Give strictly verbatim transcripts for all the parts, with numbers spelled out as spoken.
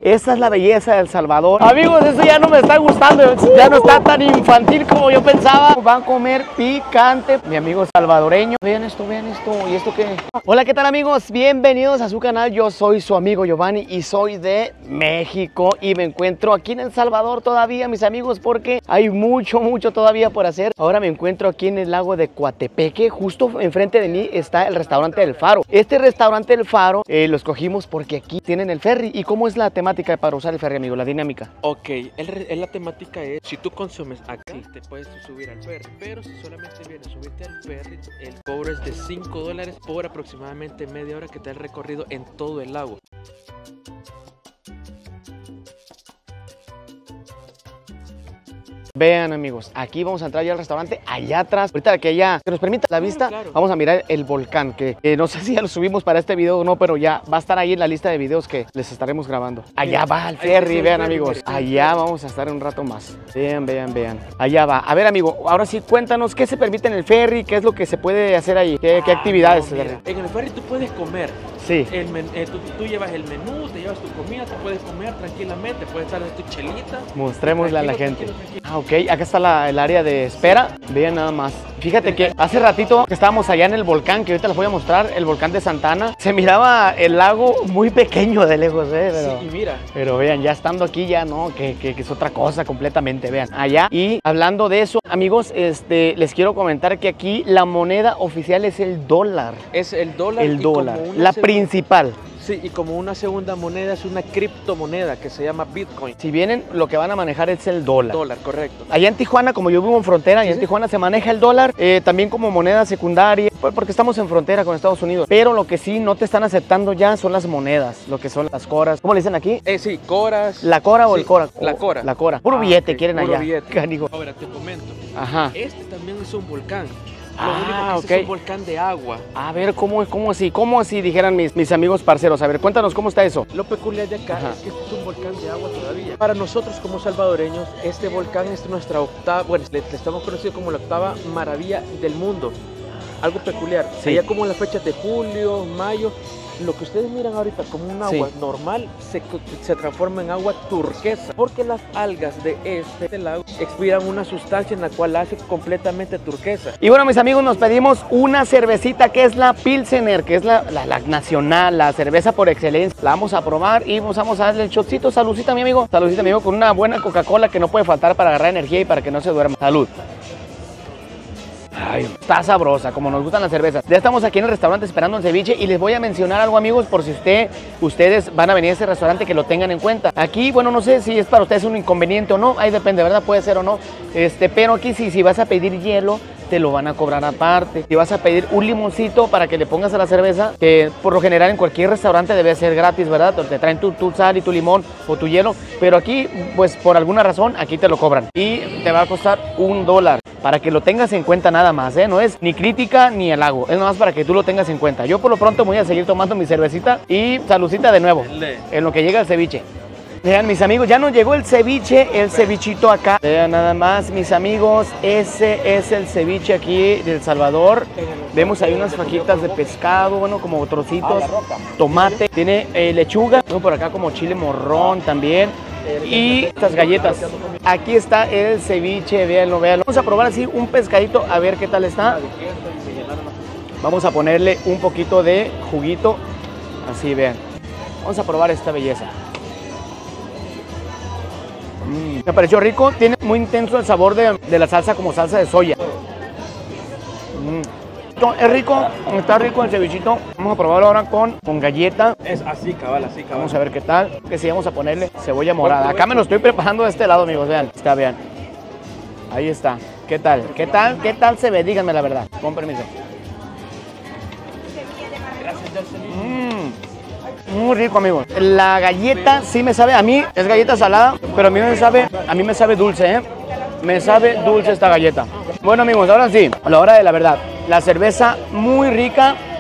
Esa es la belleza de El Salvador. Amigos, eso ya no me está gustando, ya no está tan infantil como yo pensaba. Van a comer picante, mi amigo salvadoreño. Vean esto, vean esto, ¿y esto qué? Hola, ¿qué tal amigos? Bienvenidos a su canal, yo soy su amigo Giovanni y soy de México y me encuentro aquí en El Salvador todavía, mis amigos, porque hay mucho, mucho todavía por hacer. Ahora me encuentro aquí en el lago de Coatepeque, justo enfrente de mí está el restaurante del Faro. Este restaurante del Faro eh, lo escogimos porque aquí tienen el ferry. ¿Y cómo es la temática para usar el ferry, amigo? La dinámica. Ok, el, el, la temática es, si tú consumes aquí, te puedes subir al ferry, pero si solamente vienes a subirte al ferry, el cobro es de cinco dólares por aproximadamente media hora que te da el recorrido en todo el lago. Vean amigos, aquí vamos a entrar ya al restaurante, allá atrás, ahorita que ya que nos permita la vista, claro, claro. Vamos a mirar el volcán, que eh, no sé si ya lo subimos para este video o no, pero ya va a estar ahí en la lista de videos que les estaremos grabando. Allá va el ferry, vean amigos, allá vamos a estar un rato más. Vean, vean, vean, allá va. A ver amigo, ahora sí cuéntanos qué se permite en el ferry, qué es lo que se puede hacer ahí, qué, qué actividades. No, mira, en el ferry tú puedes comer. Sí. El men, eh, tú, tú llevas el menú, te llevas tu comida, tú puedes comer tranquilamente, puedes estar en tu chelita. Mostrémosle a la gente. Tranquilo, tranquilo. Ah, ok, acá está la, el área de espera. Vean nada más. Fíjate que hace ratito que estábamos allá en el volcán, que ahorita les voy a mostrar, el volcán de Santa Ana. Se miraba el lago muy pequeño de lejos, ¿eh? Pero, sí, y mira. Pero vean, ya estando aquí ya no, que, que, que es otra cosa completamente, vean. Allá, y hablando de eso, amigos, este, les quiero comentar que aquí la moneda oficial es el dólar. Es el dólar. El dólar, la segunda... principal. Sí, y como una segunda moneda es una criptomoneda que se llama Bitcoin. Si vienen, lo que van a manejar es el dólar. Dólar, correcto. Allá en Tijuana, como yo vivo en frontera, allá sí, en Tijuana se maneja el dólar, eh, también como moneda secundaria, porque estamos en frontera con Estados Unidos. Pero lo que sí no te están aceptando ya son las monedas, lo que son las coras. ¿Cómo le dicen aquí? Eh, sí, coras. ¿La cora o sí, el cora? La cora. La cora. Puro ah, billete okay, quieren puro allá. Billete. Canijo. Ahora te comento. Ajá. Este también es un volcán. Lo ah, único que okay. es un volcán de agua. A ver, ¿cómo, cómo así? ¿Cómo así? Dijeran mis, mis amigos parceros. A ver, cuéntanos cómo está eso. Lo peculiar de acá Ajá. es que este es un volcán de agua todavía. Para nosotros como salvadoreños, este volcán es nuestra octava, bueno, le, le estamos conocido como la octava maravilla del mundo. Algo peculiar. Sí. Allá como en las fechas de julio, mayo, lo que ustedes miran ahorita como un agua sí. normal se, se transforma en agua turquesa porque las algas de este lago expiran una sustancia en la cual la hace completamente turquesa. Y bueno mis amigos, nos pedimos una cervecita que es la Pilsener, que es la, la, la nacional, la cerveza por excelencia. La vamos a probar y vamos a darle el shotcito. Saludcita mi amigo, saludcita mi amigo, con una buena Coca-Cola que no puede faltar para agarrar energía y para que no se duerma. Salud. Ay, está sabrosa, como nos gustan las cervezas. Ya estamos aquí en el restaurante esperando el ceviche y les voy a mencionar algo amigos por si usted, ustedes van a venir a este restaurante, que lo tengan en cuenta. Aquí, bueno, no sé si es para ustedes un inconveniente o no, ahí depende, ¿verdad? Puede ser o no. Este, pero aquí sí, si vas a pedir hielo, te lo van a cobrar aparte. Si vas a pedir un limoncito para que le pongas a la cerveza, que por lo general en cualquier restaurante debe ser gratis, ¿verdad? Te traen tu, tu sal y tu limón o tu hielo, pero aquí, pues por alguna razón, aquí te lo cobran. Y te va a costar un dólar. Para que lo tengas en cuenta nada más, ¿eh? No es ni crítica ni halago, es nada más para que tú lo tengas en cuenta. Yo por lo pronto voy a seguir tomando mi cervecita y saludcita de nuevo, en lo que llega el ceviche. Vean mis amigos, ya nos llegó el ceviche, el cevichito acá. Vean nada más mis amigos, ese es el ceviche aquí de El Salvador. Vemos ahí unas fajitas de pescado, bueno, como trocitos, tomate, tiene eh, lechuga, ¿no? Por acá como chile morrón también. Y estas galletas. Aquí está el ceviche, véanlo, véanlo. Vamos a probar así un pescadito, a ver qué tal está. Vamos a ponerle un poquito de juguito, así vean. Vamos a probar esta belleza. Mm, me pareció rico, tiene muy intenso el sabor de, de la salsa, como salsa de soya. Mm. Es rico, está rico el cevichito. Vamos a probarlo ahora con, con galleta. Es así, cabal, así, cabal. Vamos a ver qué tal. Que sí, vamos a ponerle cebolla morada. Acá me lo estoy preparando de este lado, amigos. Vean, está, vean. Ahí está. ¿Qué tal? ¿Qué tal? ¿Qué tal se ve? Díganme la verdad. Con permiso. Mmm. Muy rico, amigos. La galleta sí me sabe, a mí es galleta salada, pero a mí me sabe, a mí me sabe dulce, ¿eh? Me sabe dulce esta galleta. Bueno, amigos, ahora sí, a la hora de la verdad. La cerveza muy rica,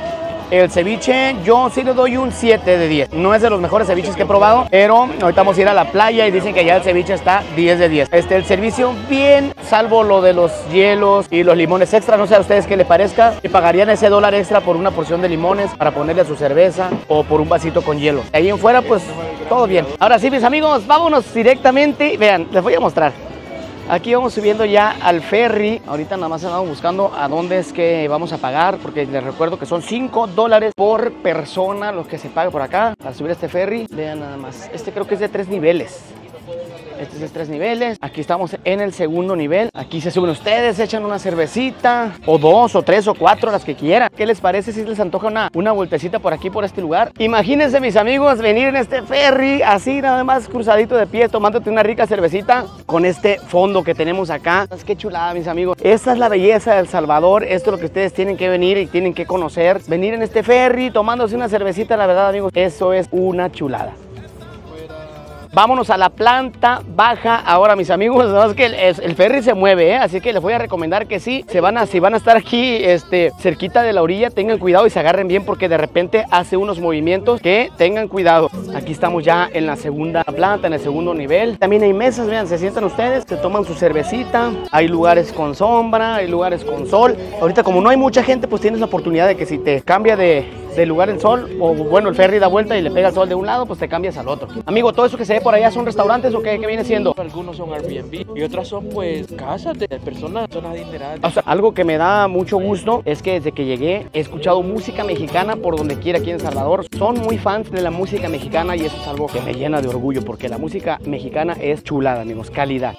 El ceviche yo sí le doy un siete de diez. No es de los mejores ceviches que he probado, pero ahorita vamos a ir a la playa y dicen que ya el ceviche está diez de diez. Este, el servicio bien, salvo lo de los hielos y los limones extra. No sé a ustedes qué les parezca. Y pagarían ese dólar extra por una porción de limones para ponerle a su cerveza o por un vasito con hielo. De ahí en fuera, pues todo bien. Ahora sí, mis amigos, vámonos directamente. Vean, les voy a mostrar. Aquí vamos subiendo ya al ferry. Ahorita nada más andamos buscando a dónde es que vamos a pagar, porque les recuerdo que son cinco dólares por persona los que se paga por acá para subir a este ferry. Vean nada más, este creo que es de tres niveles. Este es de tres niveles. Aquí estamos en el segundo nivel. Aquí se suben ustedes, echan una cervecita, o dos, o tres, o cuatro, las que quieran. ¿Qué les parece si les antoja una, una vueltecita por aquí, por este lugar? Imagínense, mis amigos, venir en este ferry, así nada más cruzadito de pie, tomándote una rica cervecita con este fondo que tenemos acá. Qué chulada, mis amigos. Esta es la belleza de El Salvador. Esto es lo que ustedes tienen que venir y tienen que conocer. Venir en este ferry, tomándose una cervecita, la verdad, amigos, eso es una chulada. Vámonos a la planta baja ahora, mis amigos. No, es que el, el ferry se mueve, ¿eh? Así que les voy a recomendar que sí, se van a, si van a estar aquí este, cerquita de la orilla, tengan cuidado y se agarren bien, porque de repente hace unos movimientos que tengan cuidado. Aquí estamos ya en la segunda planta, en el segundo nivel. También hay mesas, vean, se sientan ustedes, se toman su cervecita. Hay lugares con sombra, hay lugares con sol. Ahorita, como no hay mucha gente, pues tienes la oportunidad de que si te cambia de... de lugar el sol, o bueno, el ferry da vuelta y le pega el sol de un lado, pues te cambias al otro. Amigo, ¿todo eso que se ve por allá son restaurantes o qué, qué viene siendo? Algunos son Airbnb y otras son pues casas de personas, personas adineradas. O sea, algo que me da mucho gusto es que desde que llegué he escuchado música mexicana por donde quiera aquí en El Salvador. Son muy fans de la música mexicana y eso es algo que me llena de orgullo, porque la música mexicana es chulada, amigos, calidad.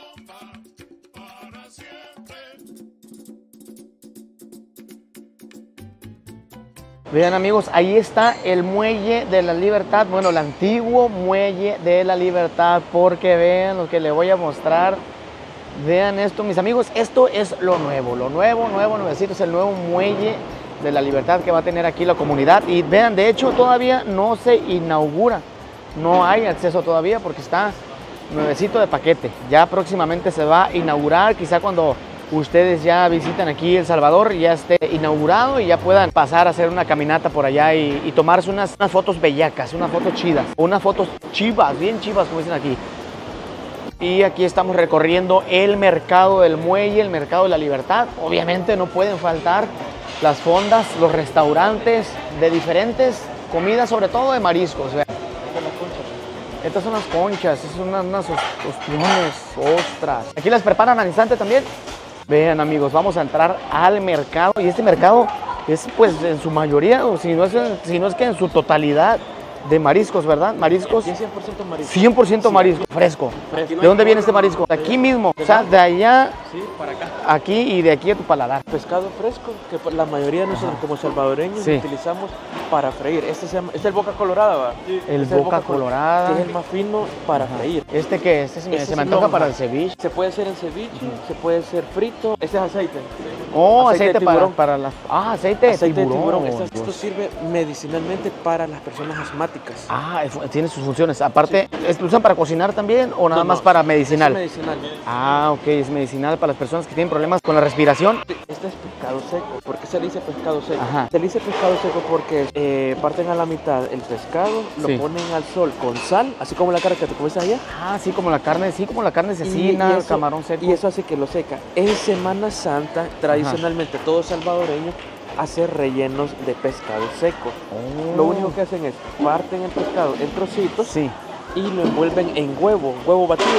Vean, amigos, ahí está el Muelle de la Libertad, bueno, el antiguo Muelle de la Libertad, porque vean lo que les voy a mostrar. Vean esto, mis amigos, esto es lo nuevo, lo nuevo, nuevo, nuevecito, es el nuevo Muelle de la Libertad que va a tener aquí la comunidad. Y vean, de hecho todavía no se inaugura, no hay acceso todavía porque está nuevecito de paquete. Ya próximamente se va a inaugurar, quizá cuando ustedes ya visitan aquí El Salvador, ya esté inaugurado y ya puedan pasar a hacer una caminata por allá y, y tomarse unas, unas fotos bellacas, unas fotos chidas, unas fotos chivas, bien chivas como dicen aquí. Y aquí estamos recorriendo el mercado del muelle, el mercado de la Libertad. Obviamente no pueden faltar las fondas, los restaurantes de diferentes comidas, sobre todo de mariscos. Vean. Estas son las conchas, estas son unas, unas ostiones, ostras. Aquí las preparan al instante también. Vean, amigos, vamos a entrar al mercado y este mercado es pues en su mayoría, o si no es, si no es que en su totalidad, de mariscos, ¿verdad? Mariscos. cien por ciento marisco. cien por ciento marisco, fresco. Fresco. ¿De dónde viene este marisco? De aquí mismo, o sea, de allá, Sí, para acá. aquí y de aquí a tu paladar. Pescado fresco, que por la mayoría de nosotros como salvadoreños Sí. utilizamos para freír. Este, se llama, este es el boca colorada, ¿va? El Este es boca col- colorada. Que es el más fino para freír. ¿Este qué? Este se me, Este se me es antoja lonja. para el ceviche. Se puede hacer en ceviche, se puede hacer frito. Este es aceite. Oh, aceite, Aceite de para, tiburón. para las... Ah, aceite de Aceite de tiburón. tiburón. Esto, esto Dios. sirve medicinalmente para las personas asmáticas. Ah, es- tiene sus funciones. Aparte, ¿es- ¿lo usan para cocinar también o nada No, más no, para Es medicinal? medicinal. Ah, ok, es medicinal para las personas que tienen problemas con la respiración. Este es pescado seco. ¿Por qué se le dice pescado seco? Ajá. Se le dice pescado seco porque eh, parten a la mitad el pescado, lo Sí. ponen al sol con sal, así como la carne que te comes allá. Ah, sí, como la carne, sí, como la carne Y- cecina, y eso- camarón seco. Y eso hace que lo seca. En Semana Santa, tradicionalmente todo salvadoreño hace rellenos de pescado seco. Oh. Lo único que hacen es parten el pescado en trocitos Sí. y lo envuelven en huevo, huevo batido.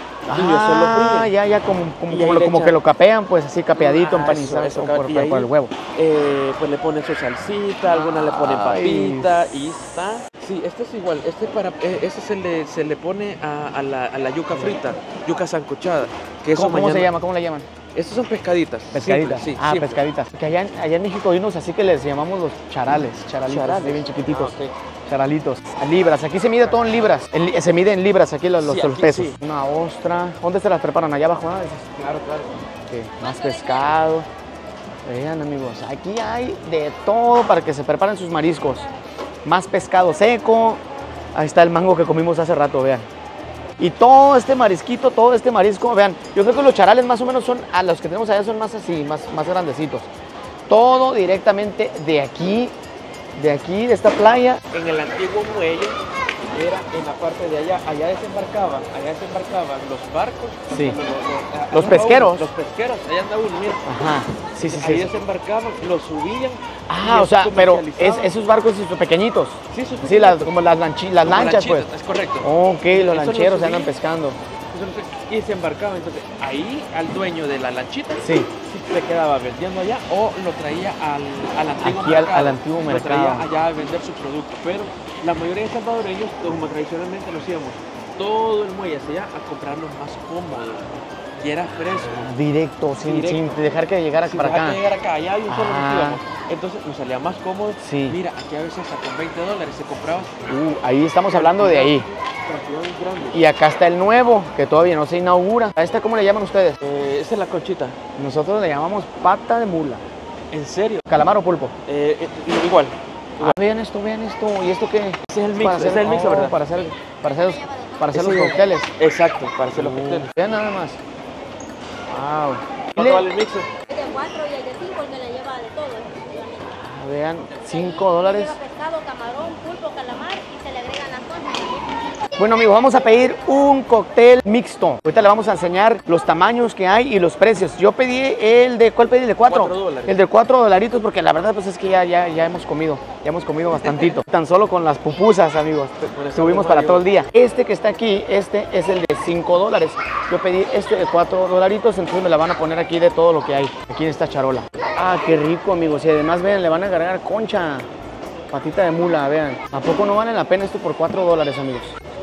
Y ellos se lo Ah, fríen. ya, ya, como, como, Y como ahí lo- le como echan- que lo capean, pues así capeadito, Ah, empanizado eso, eso, por, y por- ahí- por el huevo. Eh, pues le ponen su salsita, algunas le ponen Ay. papita y está. Sí, este es igual, este para, eh, este se le, se le pone a, a la, a la yuca frita, yuca sancochada. Que eso ¿Cómo, cómo se mañana- llama? ¿Cómo le llaman? Estos son pescaditas. Pescaditas. simples, sí, ah, simples. pescaditas. Que allá, en- allá en México hay unos así que les llamamos los charales, charalitos, Charales. así bien chiquititos. Ah, ok. Charalitos. A libras, aquí se mide todo en libras. En li- se mide en libras aquí los, los, Sí, los aquí pesos. sí. Una ostra. ¿Dónde se las preparan? Allá abajo, ¿no? Dices, Claro, claro. ok, más pescado. Vean, amigos, aquí hay de todo para que se preparen sus mariscos. Más pescado seco. Ahí está el mango que comimos hace rato, vean. Y todo este marisquito, todo este marisco, vean, yo creo que los charales más o menos son, a los que tenemos allá son más así, más, más grandecitos. Todo directamente de aquí, de aquí, de esta playa. En el antiguo muelle era en la parte de allá, allá desembarcaban, allá desembarcaban los barcos. Sí. Los, los, Los allá pesqueros. Uno, los pesqueros, allá anda uno, mira. Ajá, sí, sí, Ahí sí. desembarcaban, los subían. Ah, y o sea, los pero es, comercializaban. esos barcos son pequeñitos. Sí, son Sí, las, pequeñitos. como las, lanchi- las Como lanchas, pues. lanchitas, es correcto. Ok, los Eso lancheros lo se andan subí. pescando. Y se embarcaba, entonces ahí al dueño de la lanchita Sí. sí se quedaba vendiendo allá o lo traía al, al antiguo Aquí al- mercado. al antiguo Lo mercado. traía allá a vender su producto, pero la mayoría de salvadoreños, como tradicionalmente lo hacíamos, todo el muelle hacia allá a comprarlo más cómodo y era fresco. Directo, sin, Directo. sin dejar que llegara Si para dejaba acá. que llegar acá, allá hay un solo Ah. nos íbamos. Entonces nos salía más cómodo. Sí. Mira, aquí a veces hasta con veinte dólares se compraba Uh, ahí estamos hablando de ahí. cantidades grandes. Y acá está el nuevo, que todavía no se inaugura. ¿A esta cómo le llaman ustedes? Eh, esa es la conchita. Nosotros le llamamos pata de mula. ¿En serio? ¿Calamar o pulpo? Eh, eh, igual. Ah, vean esto, vean esto. ¿Y esto qué? Ese es el mix, Para ese es el mix, oh, ¿verdad? Para hacer, para hacer, para hacer Ese- los cócteles. Exacto, para hacer los Uh, cócteles. vean nada más. Wow. ¿Cuánto vale el mixer? Es de cuatro y el de cinco, el que le lleva de todo. efectivamente. Vean, cinco dólares. Lleva pescado, camarón, pulpo, calamar y se le agregan las conchas. Bueno amigos, vamos a pedir un cóctel mixto. Ahorita le vamos a enseñar los tamaños que hay y los precios. Yo pedí el de, ¿cuál pedí? ¿El de cuatro? Cuatro dólares. El de cuatro dolaritos porque la verdad pues es que ya, ya, ya hemos comido, ya hemos comido bastantito. Tan solo con las pupusas amigos, subimos para todo el día. Este que está aquí, este es el de cinco dólares. Yo pedí este de cuatro dolaritos, entonces me la van a poner aquí de todo lo que hay, aquí en esta charola. Ah, qué rico amigos, y además vean, le van a agregar concha, patita de mula, vean. ¿A poco no vale la pena esto por cuatro dólares amigos?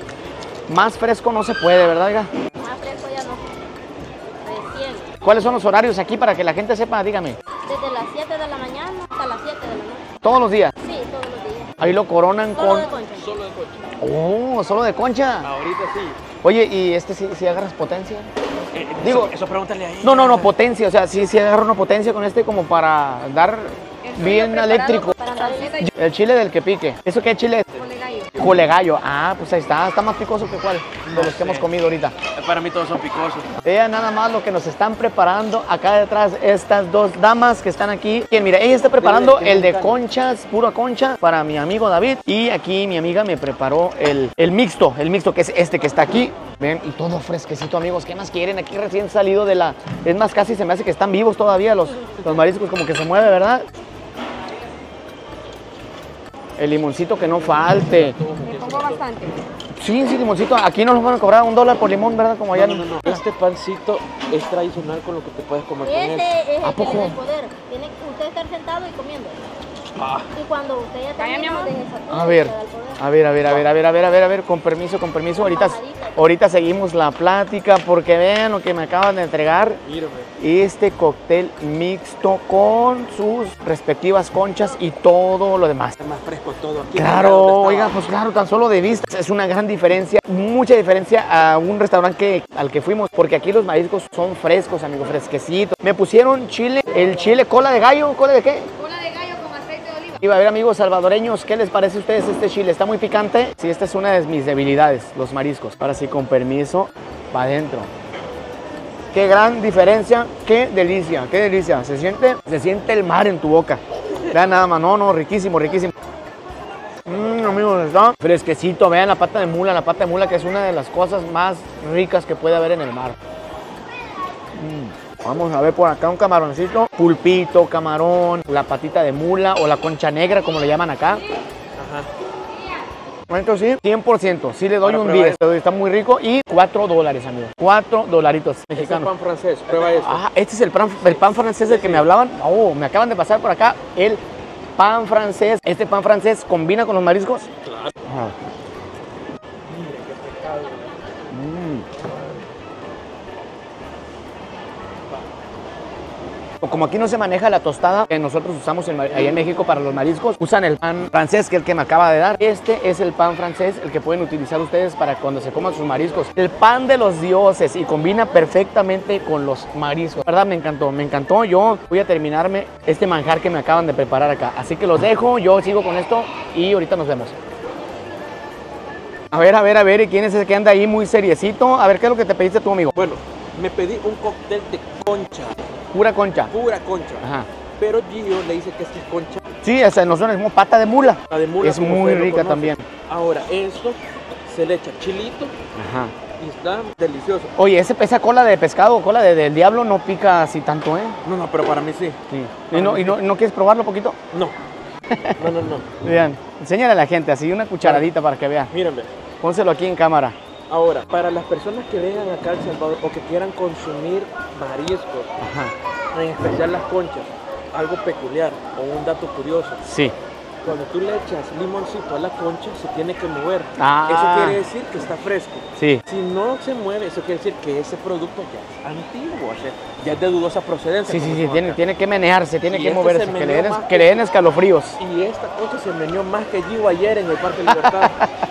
Más fresco no se puede, ¿verdad, oiga? Más fresco ya no. Recién. ¿Cuáles son los horarios aquí para que la gente sepa? Dígame. Desde las siete de la mañana hasta las siete de la noche. Todos los días. Sí, todos los días. Ahí lo coronan Solo con... de concha. Solo de concha. Oh, solo de concha. Ahorita sí. Oye, ¿y este sí, sí agarras potencia? Eh, Digo- eso, eso pregúntale ahí. No, no, no, potencia. O sea, sí, sí agarro una potencia con este como para dar bien Preparado eléctrico. Para andar El chile del que pique. ¿Eso qué chile es? de gallo. Colegallo. Ah, pues ahí está. Está más picoso que cuál de los que hemos comido ahorita. Para mí todos son picosos. Vean nada más lo que nos están preparando acá detrás estas dos damas que están aquí. Bien, mira, ella está preparando el de conchas, pura concha, para mi amigo David. Y aquí mi amiga me preparó el, el mixto, el mixto que es este que está aquí. Ven, y todo fresquecito, amigos. ¿Qué más quieren? Aquí recién salido de la... Es más, casi se me hace que están vivos todavía los, los mariscos, como que se mueve, ¿verdad? El limoncito que no falte. Me pongo bastante. Sí, sí, limoncito. Aquí no nos van a cobrar un dólar por limón, ¿verdad? Como allá. No, no, no, no. Este pancito es tradicional con lo que te puedes comer con Ese él. es ¿A el que poco? le da el poder. Tiene que usted estar sentado y comiendo. Ah. Y cuando usted ya termina, deje esa A ver, le da el poder. a ver, a ver, a ver, a ver, a ver, a ver, a ver, con permiso, con permiso. Ahorita, ahorita seguimos la plática porque vean lo que me acaban de entregar. Mírame. Este cóctel mixto con sus respectivas conchas y todo lo demás. Es más fresco todo aquí. Claro, Donde estaba. oiga, pues claro, tan solo de vista es una gran diferencia, mucha diferencia a un restaurante que, al que fuimos, porque aquí los mariscos son frescos, amigos, fresquecitos. Me pusieron chile, el chile cola de gallo, ¿cola de qué? Cola de gallo con aceite de oliva. Iba a ver, amigos salvadoreños, ¿qué les parece a ustedes este chile? ¿Está muy picante? Sí, esta es una de mis debilidades, los mariscos. Ahora sí, con permiso, para adentro. Qué gran diferencia, qué delicia, qué delicia. Se siente, se siente el mar en tu boca. Vean nada más, no, no, riquísimo, riquísimo. Mmm, amigos, está fresquecito. Vean la pata de mula, la pata de mula que es una de las cosas más ricas que puede haber en el mar. Mm. Vamos a ver por acá un camaroncito, pulpito, camarón, la patita de mula o la concha negra como le llaman acá. Ajá. Esto sí, cien por ciento, sí le doy Ahora un prueba diez, está muy rico y cuatro dólares, amigos, cuatro dolaritos Este es mexicanos. pan francés, prueba eso. Ah, este es el pan, el pan francés del que me hablaban. Oh, me acaban de pasar por acá el pan francés. Este pan francés combina con los mariscos. Claro. Ajá. Mm. Como aquí no se maneja la tostada que nosotros usamos en, allá en México para los mariscos, usan el pan francés, que es el que me acaba de dar. Este es el pan francés, el que pueden utilizar ustedes para cuando se coman sus mariscos. El pan de los dioses y combina perfectamente con los mariscos. La verdad me encantó, me encantó. Yo voy a terminarme este manjar que me acaban de preparar acá. Así que los dejo, yo sigo con esto y ahorita nos vemos. A ver, a ver, a ver, ¿y quién es ese que anda ahí muy seriecito? A ver, ¿qué es lo que te pediste tú, amigo? Bueno, me pedí un cóctel de concha, Pura concha. pura concha. Ajá. Pero Gio le dice que esta es concha Sí, esa nosotros decimos pata de mula. La de mula, es como muy ustedes lo rica conocen. también. Ahora, esto se le echa chilito Ajá. y está delicioso. Oye, ese, esa cola de pescado, cola de, del diablo, no pica así tanto, ¿eh? No, no, pero para mí sí. Sí. ¿Y no, y no, no quieres probarlo un poquito? No. No, no, no. Vean, enséñale a la gente así una cucharadita para que vean. Mírenme. Pónselo aquí en cámara. Ahora, para las personas que vengan acá a El Salvador o que quieran consumir mariscos, Ajá. en especial las conchas, algo peculiar o un dato curioso. Sí. Cuando tú le echas limoncito a la concha, se tiene que mover. Ah. Eso quiere decir que está fresco. Sí. Si no se mueve, eso quiere decir que ese producto ya es antiguo, o sea, ya es de dudosa procedencia. Sí, sí, como sí, son tiene, acá. tiene que menearse, tiene Y que este moverse, se que le, meneó den, más que que- le den escalofríos. Y esta concha se meneó más que Gio ayer en el Parque Libertad.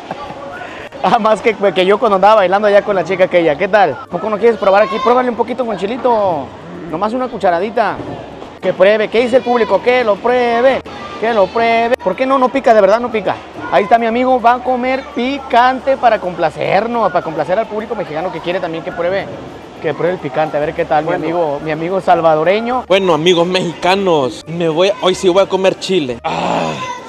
Ah, más que, que yo cuando andaba bailando allá con la chica aquella. ¿Qué tal? ¿Por qué no quieres probar aquí? Pruébale un poquito con chilito. Nomás una cucharadita. Que pruebe. ¿Qué dice el público? Que lo pruebe. Que lo pruebe. ¿Por qué no? No pica, de verdad no pica. Ahí está mi amigo. Va a comer picante para complacernos, para complacer al público mexicano que quiere también que pruebe. Que pruebe el picante. A ver qué tal, Bueno. mi amigo, mi amigo salvadoreño. Bueno, amigos mexicanos, me voy, hoy sí voy a comer chile. Ah.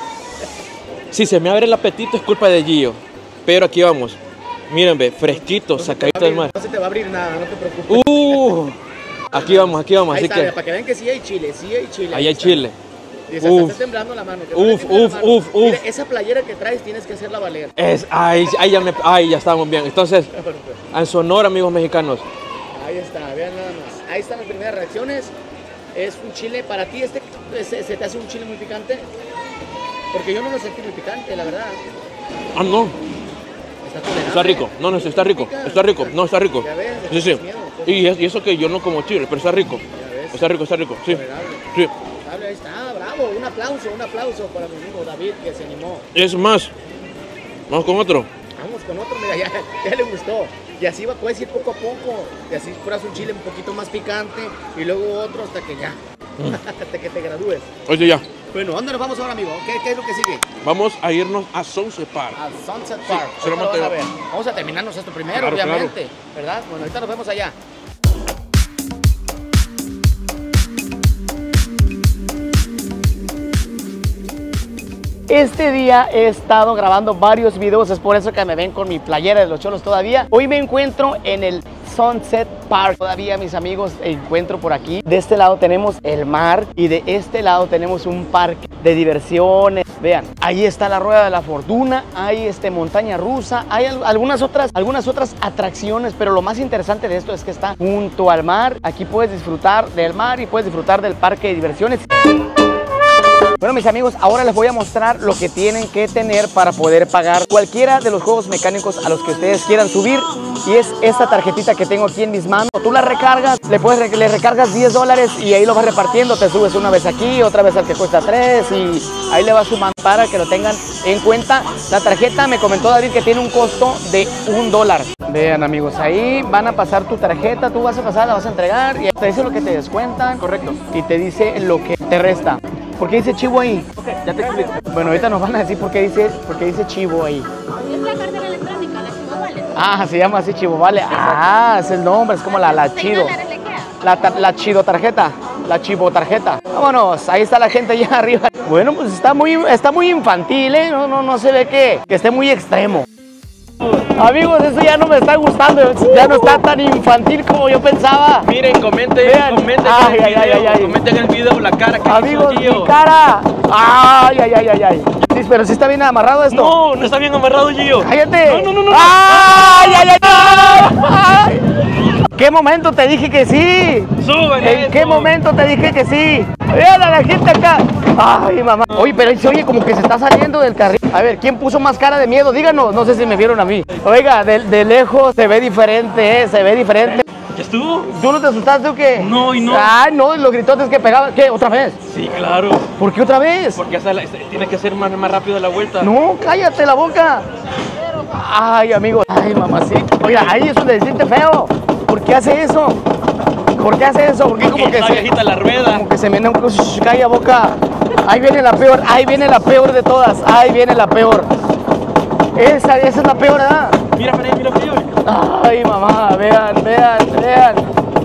Si se me abre el apetito es culpa de Gio. Pero aquí vamos. Miren, ve, fresquito, sacadito del mar. No se te va a abrir nada, no te preocupes. Uh, aquí vamos, aquí vamos, Ahí así está, que para que vean que sí hay chile, sí hay chile. ahí hay está. chile. Dice, Uf. hasta está temblando la mano. que Uf, no te tiemble la uf, mano. uf, uf. Mira, esa playera que traes tienes que hacerla valer. Es, ay, ay, ya me, ay, ya estamos bien. Entonces, Bueno, pues, en su honor, amigos mexicanos. ahí está, vean nada más. Ahí están las primeras reacciones. Es un chile, para ti, este, ¿se, se te hace un chile muy picante? Porque yo no lo sentí muy picante, la verdad. Ah, no, Está tolerable. está rico. No, no, está rico, está rico. No, está rico. Ya ves, Sí, sí. tienes miedo, pues. Y, es- y eso que yo no como chile, pero está rico. Ya ves, Está rico, está rico. Sí, tolerable. sí. Ahí está, bravo. Un aplauso, un aplauso para mi amigo David que se animó. Es más, vamos con otro. Vamos con otro, mira, ya, ya le gustó. Y así va, puedes ir poco a poco. Y así pruebas un chile un poquito más picante y luego otro hasta que ya. hasta que te gradúes. Oye, ya. Bueno, ¿dónde nos vamos ahora, amigo? ¿Qué, qué es lo que sigue? Vamos a irnos a Sunset Park. Al Sunset Park. Ahorita solamente- lo van a ver. Vamos a terminarnos esto primero, Claro, obviamente. ¿Verdad? Bueno, ahorita nos vemos allá. Este día he estado grabando varios videos, es por eso que me ven con mi playera de los Cholos todavía. Hoy me encuentro en el Sunset Park. Todavía, mis amigos, encuentro por aquí. De este lado tenemos el mar y de este lado tenemos un parque de diversiones. Vean, ahí está la Rueda de la Fortuna, hay este, montaña rusa, hay al- algunas otras, algunas otras atracciones, pero lo más interesante de esto es que está junto al mar. Aquí puedes disfrutar del mar y puedes disfrutar del parque de diversiones. Bueno, mis amigos, ahora les voy a mostrar lo que tienen que tener para poder pagar cualquiera de los juegos mecánicos a los que ustedes quieran subir. Y es esta tarjetita que tengo aquí en mis manos. Tú la recargas, le, puedes, le recargas diez dólares y ahí lo vas repartiendo. Te subes una vez aquí, otra vez al que cuesta tres y ahí le vas sumando para que lo tengan en cuenta. La tarjeta, me comentó David, que tiene un costo de un dólar. Vean, amigos, ahí van a pasar tu tarjeta, tú vas a pasar, la vas a entregar y te dice lo que te descuentan. Correcto. Y te dice lo que te resta. ¿Por qué dice chivo ahí? Ok, ya te explico. Bueno, ahorita nos van a decir por qué dice, por qué dice chivo ahí. Es la cartera electrónica, la Chivo Wallet. Ah, se llama así chivo, vale. Ah, es el nombre, es como la, la seis chido. dólares le queda. La, tar- la chido tarjeta, la chivo tarjeta. Vámonos, ahí está la gente allá arriba. Bueno, pues está muy, está muy infantil, ¿eh? No, no, no se ve que, que esté muy extremo. Amigos, eso ya no me está gustando, ya no está tan infantil como yo pensaba. Miren, comenten, Vean. comenten Ay, en el ay, video, ay, ay. comenten en el video la cara que Amigos, hizo Gio. mi cara. Ay, ay, ay, ay, ay. Sí, pero sí está bien amarrado esto. No, no está bien amarrado, Gio. ¡Cállate! No, no, no, no, no. ¡Ay, ay, ay! ay! ¿Qué momento te dije que sí? Suben ¿En eso. qué momento te dije que sí? Vean a la gente acá. Ay, mamá. Oye, pero ahí se oye como que se está saliendo del carril. A ver, ¿quién puso más cara de miedo? Díganos. No sé si me vieron a mí. Oiga, de, de lejos se ve diferente, ¿eh? Se ve diferente. ¿Ya estuvo? ¿Tú no te asustaste o qué? No, y no. Ay, no, los gritotes que pegaban. ¿Qué? ¿Otra vez? Sí, claro. ¿Por qué otra vez? Porque hasta la- tiene que ser más, más rápido la vuelta. No, cállate la boca. Ay, amigo. Ay, mamacita. Oiga, ahí eso de decirte feo. ¿Por qué hace eso? ¿Por qué hace eso? ¿Por qué como que está se, viejita la rueda. como que se me un shh, calla boca? Ahí viene la peor, ahí viene la peor de todas. Ahí viene la peor. Esa, esa es la peor, ¿verdad? Mira, para ahí, mira, para ahí. Ay, mamá, vean, vean, vean.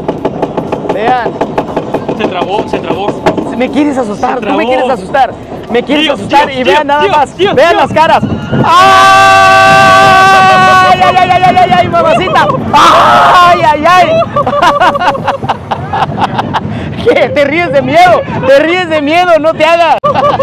Vean. Se trabó, se trabó. Me quieres asustar, Se tú me trabó. quieres asustar. Me quieres Dios, asustar Dios, y Dios, vean nada Dios, más. Dios, vean Dios. las caras. ¡Ay, ay, ay, ay, ay, ay, ay, mamacita! ¡Ay, ay, ay! ¿Qué? ¿Te ríes de miedo? ¿Te ríes de miedo? No te hagas.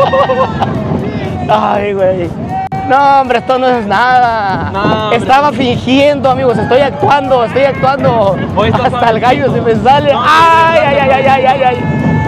Ay, güey. No, hombre, esto no es nada. No, hombre. Estaba fingiendo, amigos. Estoy actuando, estoy actuando. Hoy estás Hasta el gallo se me fingiendo. sale. No, Ay, ay, hombre, ay, ay, ay, ay, ay.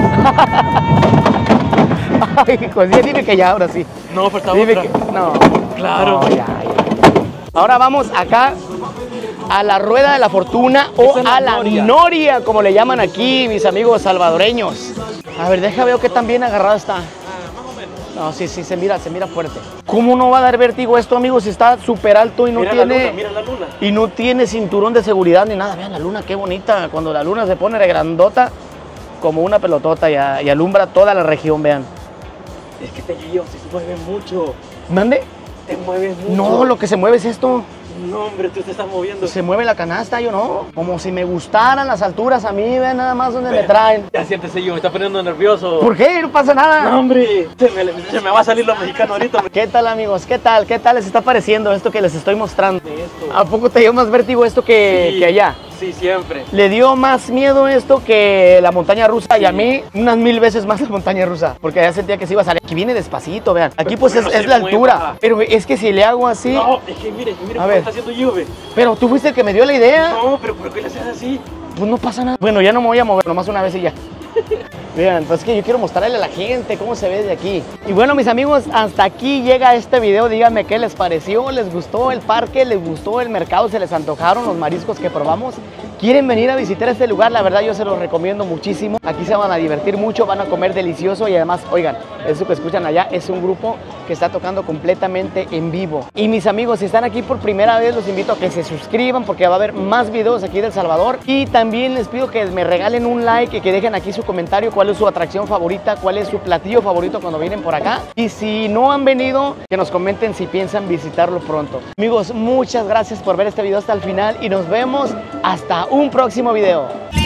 Ay, hijo, sí, dime que ya, ahora sí. No, pero está Dime otra. que. No. Claro. No, ya, ya. Ahora vamos acá a la rueda de la fortuna o Esa es la a la noria. noria, como le llaman aquí mis amigos salvadoreños. A ver, deja ver qué tan bien agarrada está. No, sí, sí, se mira, se mira fuerte. ¿Cómo no va a dar vértigo esto, amigos? Si está súper alto y no Mira la tiene luna, mira la luna. y no tiene cinturón de seguridad ni nada. Vean la luna, qué bonita. Cuando la luna se pone de grandota, como una pelotota y, a- y alumbra toda la región, vean. Es que te guío, se mueve mucho. ¿Mande? Te mueves mucho. No, lo que se mueve es esto. No, hombre, tú te estás moviendo. Se mueve la canasta, yo no. Como si me gustaran las alturas a mí, vean nada más donde me traen. Ya siéntese, yo me está poniendo nervioso. ¿Por qué? No pasa nada. No, hombre, se me, se me va a salir lo mexicano ahorita. hombre. ¿Qué tal, amigos? ¿Qué tal? ¿Qué tal les está pareciendo esto que les estoy mostrando? De esto. ¿A poco te dio más vértigo esto que, Sí, que allá? Sí, siempre. Le dio más miedo esto que la montaña rusa y a mí unas mil veces más la montaña rusa, porque ya sentía que se iba a salir. Aquí viene despacito, vean. Aquí pues es, Pero es se la mueva. altura, pero es que si le hago así... No, es que mire, mire A cómo ver. está haciendo lluvia. Pero tú fuiste el que me dio la idea. No, pero ¿por qué le haces así? Pues no pasa nada. Bueno, ya no me voy a mover, nomás una vez y ya. Vean, pues es que yo quiero mostrarle a la gente cómo se ve de aquí. Y bueno, mis amigos, hasta aquí llega este video. Díganme qué les pareció, les gustó el parque, les gustó el mercado, se les antojaron los mariscos que probamos. ¿Quieren venir a visitar este lugar? La verdad yo se los recomiendo muchísimo. Aquí se van a divertir mucho, van a comer delicioso y además, oigan, eso que escuchan allá es un grupo que está tocando completamente en vivo. Y mis amigos, si están aquí por primera vez, los invito a que se suscriban porque va a haber más videos aquí de El Salvador. Y también les pido que me regalen un like y que dejen aquí su comentario, cuál es su atracción favorita, cuál es su platillo favorito cuando vienen por acá. Y si no han venido, que nos comenten si piensan visitarlo pronto. Amigos, muchas gracias por ver este video hasta el final y nos vemos hasta un próximo video.